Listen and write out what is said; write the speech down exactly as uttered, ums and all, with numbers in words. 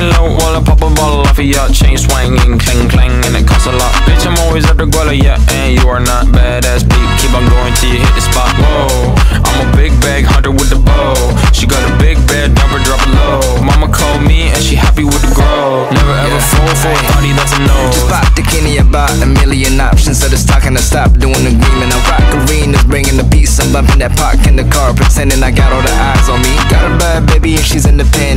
low while I pop a bottle off of ya. Chain swinging, clang clang, and it costs a lot. Bitch, I'm always at the guala, yeah, and you are not badass beat. Keep on going till you hit the spot. Whoa, I'm a big bag hunter with the bow. She got a big bed, number drop it low. Mama called me and she happy with the grow. Never ever yeah. fall for a party that's a no. Just pop the Kenny about a million options. So just talking to stop doing agreement. I rock arenas, bringing the beats. I'm bumping that park in the car, pretending I got all the eyes on me. Got a bad baby and she's independent.